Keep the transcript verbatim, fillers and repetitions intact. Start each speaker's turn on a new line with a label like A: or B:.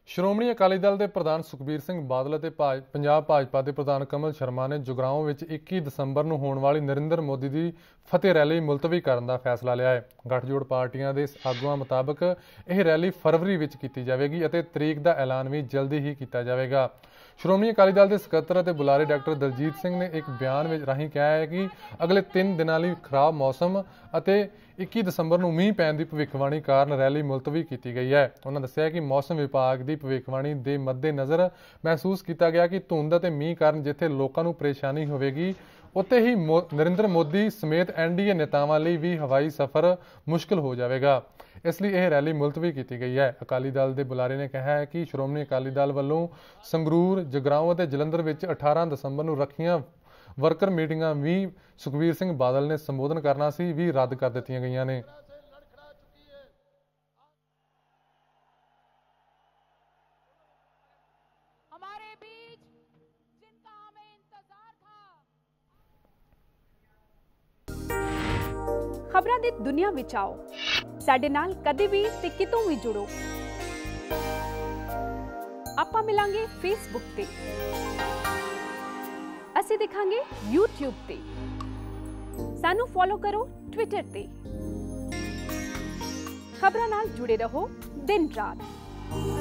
A: ਸ਼੍ਰੋਮਣੀ ਅਕਾਲੀ ਦਲ ਦੇ ਪ੍ਰਧਾਨ ਸੁਖਬੀਰ ਸਿੰਘ ਬਾਦਲ ਅਤੇ ਪੰਜਾਬ ਭਾਜਪਾ ਦੇ ਪ੍ਰਧਾਨ ਕਮਲ ਸ਼ਰਮਾ ਨੇ ਜੁਗਰਾਓਂ ਵਿੱਚ ਇੱਕੀ ਦਸੰਬਰ ਨੂੰ ਹੋਣ ਵਾਲੀ ਨਰਿੰਦਰ ਮੋਦੀ ਦੀ ਫਤਿਹ ਰੈਲੀ ਮੁਲਤਵੀ ਕਰਨ ਦਾ ਫੈਸਲਾ ਲਿਆ ਹੈ। ਗੱਠਜੋੜ ਪਾਰਟੀਆਂ ਦੇ ਆਗੂਆਂ ਮੁਤਾਬਕ ਇਹ ਰੈਲੀ ਫਰਵਰੀ ਵਿੱਚ ਕੀਤੀ ਜਾਵੇਗੀ ਅਤੇ ਤਰੀਕ ਦਾ ਐਲਾਨ ਵੀ ਜਲਦੀ ਹੀ ਕੀਤਾ ਜਾਵੇਗਾ। ਸ਼੍ਰੋਮਣੀ ਅਕਾਲੀ ਦਲ ਦੇ ਸਕੱਤਰ ਅਤੇ ਬੁਲਾਰੇ ਡਾਕਟਰ ਦਲਜੀਤ ਸਿੰਘ ਨੇ ਇੱਕ ਬਿਆਨ ਵਿੱਚ ਰਾਹੀਂ ਕਿਹਾ ਹੈ ਕਿ ਅਗਲੇ ਤਿੰਨ ਦਿਨਾਂ ਲਈ ਖਰਾਬ ਮੌਸਮ ਅਤੇ ਇੱਕੀ ਦਸੰਬਰ ਨੂੰ ਮੀਂਹ ਪੈਣ ਦੀ ਭਵਿੱਖਬਾਣੀ ਕਾਰਨ ਰੈਲੀ ਮੁਲਤਵੀ ਕੀਤੀ ਗਈ ਹੈ। ਉਹਨਾਂ ਦੱਸਿਆ ਕਿ ਮੌਸਮ ਵਿਭਾਗ ਦੀ ਭਵਿੱਖਬਾਣੀ ਦੇ ਮੱਦੇਨਜ਼ਰ ਮਹਿਸੂਸ ਕੀਤਾ ਗਿਆ ਕਿ ਧੁੰਦ ਅਤੇ ਮੀਂਹ ਕਾਰਨ ਜਿੱਥੇ ਲੋਕਾਂ ਨੂੰ ਪਰੇਸ਼ਾਨੀ ਹੋਵੇਗੀ ਉੱਥੇ ਹੀ ਨਰਿੰਦਰ ਮੋਦੀ ਸਮੇਤ ਐਨ ਡੀ ਏ ਨੇਤਾਵਾਂ ਲਈ ਵੀ ਹਵਾਈ ਸਫ਼ਰ ਮੁਸ਼ਕਿਲ ਹੋ ਜਾਵੇਗਾ। ਇਸ ਲਈ ਇਹ ਰੈਲੀ ਮੁਲਤਵੀ ਕੀਤੀ ਗਈ ਹੈ। ਅਕਾਲੀ ਦਲ ਦੇ ਬੁਲਾਰੇ ਨੇ ਕਿਹਾ ਹੈ ਕਿ ਸ਼੍ਰੋਮਣੀ ਅਕਾਲੀ ਦਲ ਵੱਲੋਂ ਸੰਗਰੂਰ, ਜਗਰਾਓਂ ਅਤੇ ਜਲੰਧਰ ਵਿੱਚ ਅਠਾਰਾਂ ਦਸੰਬਰ ਨੂੰ ਰੱਖੀਆਂ ਵਰਕਰ ਮੀਟਿੰਗਾਂ ਵੀ ਸੁਖਬੀਰ ਸਿੰਘ ਬਾਦਲ ਨੇ ਸੰਬੋਧਨ ਕਰਨਾ ਸੀ ਵੀ ਰੱਦ ਕਰ ਦਿੱਤੀਆਂ ਗਈਆਂ ਨੇ।
B: खबरों की दुनिया में आओ, साडे नाल कदे भी ते कितों भी जुड़ो। आपां मिलांगे फेसबुक ते, असीं दिखांगे यूट्यूब ते, सानू फॉलो करो ट्विटर ते। खबरां नाल जुड़े रहो दिन रात।